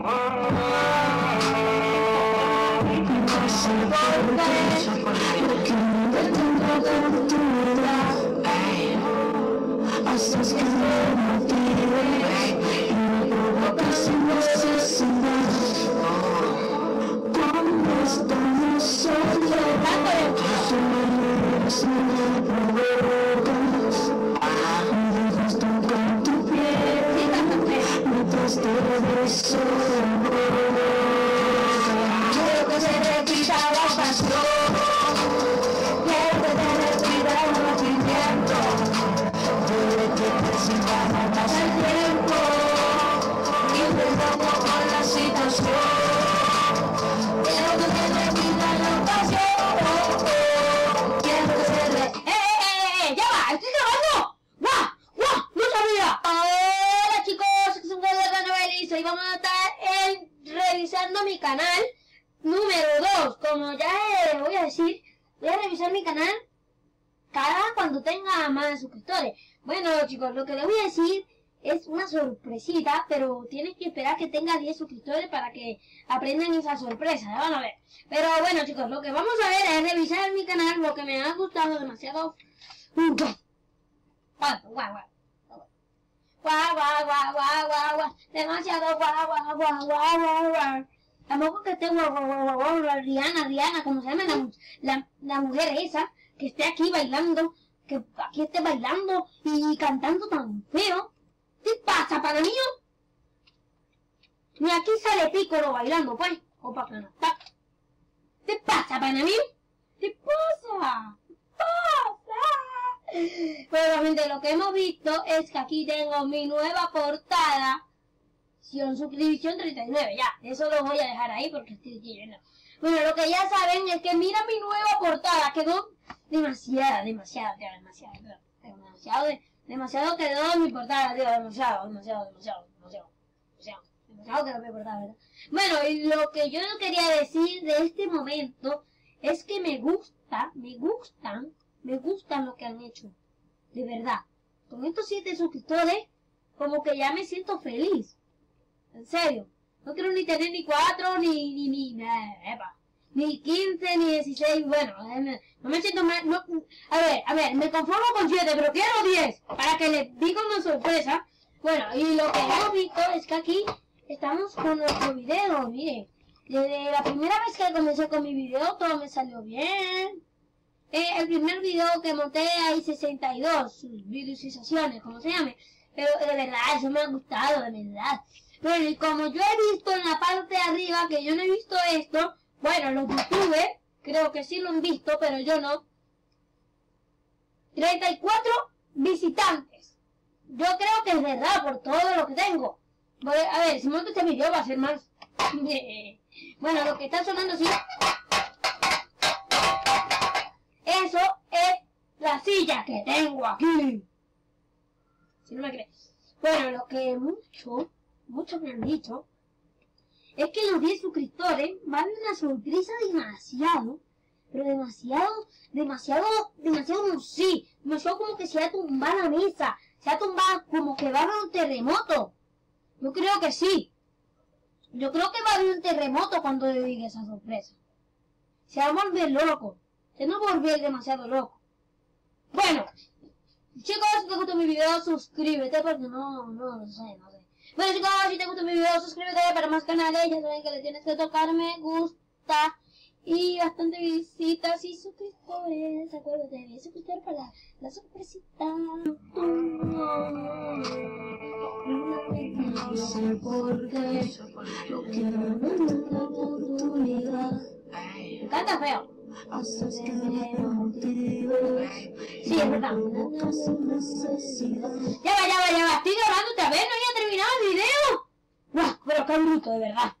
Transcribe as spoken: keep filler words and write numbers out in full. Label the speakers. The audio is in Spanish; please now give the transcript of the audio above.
Speaker 1: Mi canal número dos, como ya eh, voy a decir, voy a revisar mi canal cada cuando tenga más suscriptores. Bueno chicos, lo que les voy a decir es una sorpresita, pero tienes que esperar que tenga diez suscriptores para que aprendan esa sorpresa, ¿eh? Van a ver. Pero bueno chicos, lo que vamos a ver es revisar mi canal, lo que me ha gustado demasiado. Guau, guau, guau. Guau, guau, guau, guau, guau, guau. Demasiado guau, guau, guau, guau, guau, guau. Tampoco que esté guau, guau, guau, guau, guau, Rihanna, Rihanna, como se llama la, la, la mujer esa, que esté aquí bailando, que aquí esté bailando y cantando tan feo. ¿Qué pasa, pana mío? Ni aquí sale Piccolo bailando, pues, o para cantar. ¿Qué pasa, pana mío? ¿Qué pasa? ¿Qué pasa? Pues obviamente lo que hemos visto es que aquí tengo mi nueva portada. Suscripción treinta y nueve, ya, eso lo voy a dejar ahí porque estoy lleno. Bueno, lo que ya saben es que mira mi nueva portada, quedó demasiada, demasiada, tío, demasiado, tío, demasiado, demasiado quedó mi portada, tío, demasiado, demasiado, demasiado, demasiado, demasiado, demasiado quedó mi portada, ¿verdad? Bueno, y lo que yo quería decir de este momento es que me gusta, me gustan, me gustan lo que han hecho, de verdad. Con estos siete suscriptores, como que ya me siento feliz. En serio, no quiero ni tener ni cuatro, ni, ni, ni, nada, ni quince, ni dieciséis, bueno, no me siento mal, no, a ver, a ver, me conformo con siete, pero quiero diez, para que les diga una sorpresa. Bueno, y lo que hemos visto es que aquí estamos con nuestro video, miren, desde la primera vez que comencé con mi video, todo me salió bien. Eh, el primer video que monté hay sesenta y dos visualizaciones, como se llame, pero de verdad, eso me ha gustado, de verdad. Bueno, y como yo he visto en la parte de arriba, que yo no he visto esto, bueno, los youtubers, creo que sí lo han visto, pero yo no. treinta y cuatro visitantes. Yo creo que es verdad, por todo lo que tengo. Voy, a ver, si monto este video va a ser más. Bueno, lo que está sonando así. Eso es la silla que tengo aquí. Si no me crees. Bueno, lo que mucho... muchos me han dicho, es que los diez suscriptores van a una sorpresa demasiado, pero demasiado, demasiado, demasiado, no sé, demasiado como que se va a tumbar la mesa, se va a tumbar como que va a haber un terremoto. Yo creo que sí. Yo creo que va a haber un terremoto cuando le diga esa sorpresa. Se va a volver loco. Se no va a volver demasiado loco. Bueno, chicos, si te gustó mi video, suscríbete porque no, no, no sé, no sé. Bueno chicos, si te gustó mi video, suscríbete para más canales, ya saben que le tienes que tocar me gusta y bastante visitas y suscriptores, acuérdate de suscribir para la, la sorpresita. No sé por qué, yo quiero una oportunidad. Me encanta feo. Haces que me motive. Sí, es verdad. Ya va, ya va, ya va. Estoy grabando otra vez, no había terminado el video. ¡Guau! Pero qué bruto, de verdad.